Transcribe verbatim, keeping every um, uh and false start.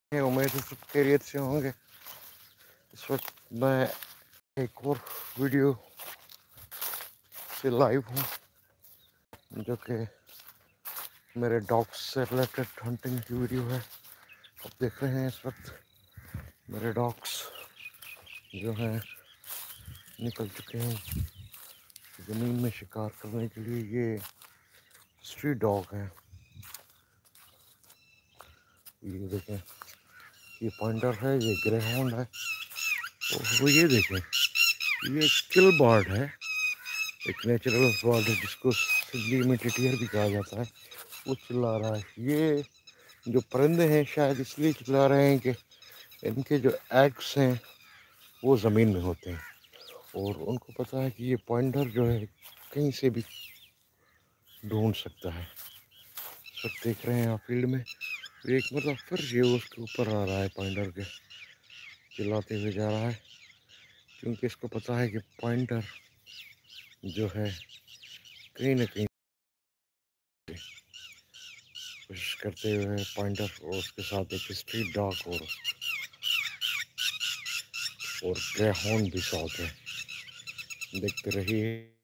है, उम्मीद है सब खैरियत से होंगे। इस वक्त मैं एक और वीडियो से लाइव हूँ, जो कि मेरे डॉग्स से रिलेटेड हंटिंग की वीडियो है। आप देख रहे हैं इस वक्त मेरे डॉग्स जो हैं निकल चुके हैं ज़मीन में शिकार करने के लिए। ये स्ट्रीट डॉग हैं। ये देखें, ये पॉइंटर है, ये ग्रे हाउंड है। तो ये देखें, ये किल बर्ड है, एक नेचुरल बर्ड है जिसको सिंधी में टिटियर भी कहा जाता है। वो चिल्ला रहा है। ये जो परिंदे हैं शायद इसलिए चिल्ला रहे हैं कि इनके जो एग्स हैं वो ज़मीन में होते हैं और उनको पता है कि ये पॉइंटर जो है कहीं से भी ढूंढ सकता है। सब देख रहे हैं आप फील्ड में, एक मतलब फिर ये उसके ऊपर आ रहा है, पॉइंटर के चिल्लाते हुए जा रहा है, क्योंकि इसको पता है कि पॉइंटर जो है कहीं ना कहीं कोशिश करते हुए पॉइंटर और उसके साथ एक स्ट्रीट डॉग और और ग्रे हाउंड भी साथ है। देखते रहिए।